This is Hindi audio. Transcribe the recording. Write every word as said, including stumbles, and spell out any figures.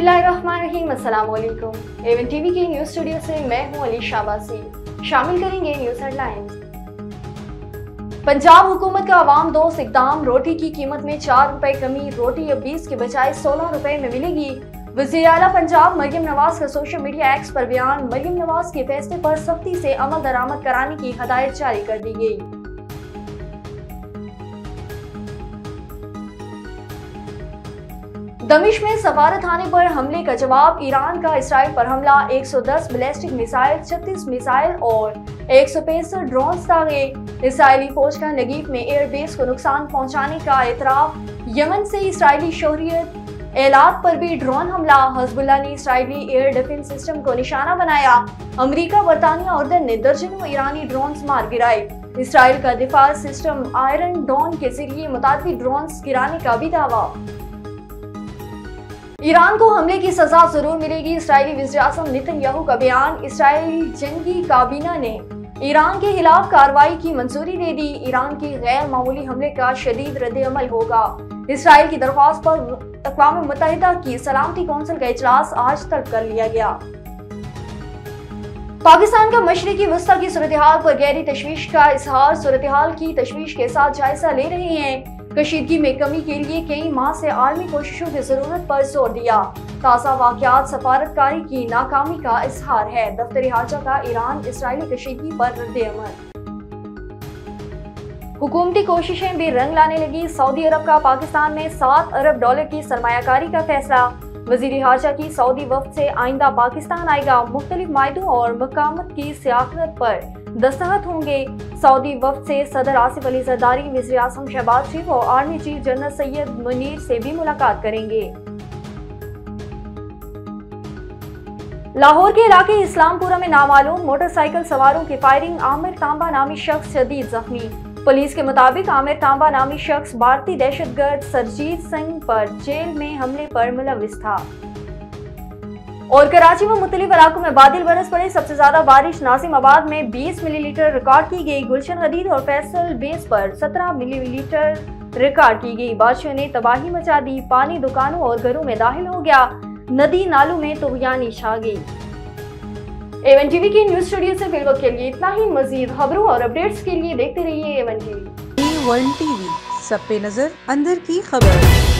बिस्मिल्लाहिर्रहमानिर्रहीम, अस्सलाम वालेकुम। एवन टीवी के न्यूज स्टूडियो से मैं हूं अली शाबासी। शामिल करेंगे न्यूज हेडलाइंस। पंजाब हुकूमत का आवाम दोस्त इकदाम, रोटी की कीमत में चार रुपए कमी, रोटी अब बीस के बजाय सोलह रुपए में मिलेगी। वज़ीर आला पंजाब मरियम नवाज का सोशल मीडिया एक्स पर बयान, मरियम नवाज के फैसले पर सख्ती से अमल दरामद कराने की हदायत जारी कर दी गई। दमिश्क में सफारत खाने पर हमले का जवाब, ईरान का इसराइल पर हमला, एक सौ दस बैलिस्टिक मिसाइल, छत्तीस मिसाइल और एक सौ पैंसठ ड्रोन दागे। इसराइली फौज का नगीफ में एयरबेस को नुकसान पहुंचाने का एतराफ। यमन से इसराइली शोहरियत एलात पर भी ड्रोन हमला, हिजबुल्लाह ने इसराइली एयर डिफेंस सिस्टम को निशाना बनाया। अमेरिका, बरतानिया और ने दर्जनों ईरानी ड्रोन मार गिराए। इसराइल का दिफा सिस्टम आयरन डोम के जरिए मुताबिक ड्रोन गिराने का भी दावा। ईरान को हमले की सजा जरूर मिलेगी, इसराइली वज़ीर-ए-आज़म नेतन्याहू का बयान। इसराइली जंगी काबीना ने ईरान के खिलाफ कार्रवाई की मंजूरी दे दी। ईरान की गैर मामूली हमले का शदीद रद्द-ए-अमल होगा। इसराइल की दरख्वास्त पर अक़वाम मुत्तहिदा की सलामती कौंसिल का इजलास आज तलब कर लिया गया। पाकिस्तान का मशरिकी वस्ता की सूरत-ए-हाल पर गहरी तशवीश का इजहार, सूरत-ए-हाल की तशवीश के साथ जायजा ले रहे हैं। कशीदगी में कमी के लिए कई माह से आलमी कोशिशों की जरूरत पर जोर दिया। ताज़ा वाक़यात सफारतकारी की नाकामी का इजहार है। दफ्तर हाजा का ईरान इसराइली कशीदगी पर रद्द-ए-अमल। हुकूमती कोशिशें भी रंग लाने लगी, सऊदी अरब का पाकिस्तान में सात अरब डॉलर की सरमायाकारी का फैसला। वज़ीर हाजा की सऊदी वफ्द से आइंदा पाकिस्तान आएगा, मुख्तलिफ मायदों और मकामत की सियासत पर दस्तखत होंगे। सऊदी वफ्द से सदर आसिफ अली जरदारी, वज़ीर-ए-आज़म शहबाज शरीफ और army chief general Syed Munir से भी मुलाकात करेंगे। लाहौर के इलाके इस्लामपुरा में नामालूम मोटरसाइकिल सवारों की फायरिंग, आमिर तांबा नामी शख्स शदीद जख्मी। पुलिस के मुताबिक आमिर तांबा नामी शख्स भारतीय दहशतगर्द सरजीत सिंह पर जेल में हमले पर मुलविस था। और कराची में मुख्तलिफ इलाकों में बादल बरस पड़े, सबसे ज्यादा बारिश नासिमाबाद में बीस मिलीलीटर रिकॉर्ड की गई। गुलशन गदीर और फैसल बेस पर सत्रह मिलीलीटर रिकॉर्ड की गई। बारिशों ने तबाही मचा दी, पानी दुकानों और घरों में दाखिल हो गया, नदी नालों में तुगयानी छा गई। एवन टीवी की न्यूज स्टूडियो से फिलहाल के लिए इतना ही। मजीद खबरों और अपडेट्स के लिए देखते रहिए एवन टीवी। एवन टीवी, सब पे नजर, अंदर की खबर।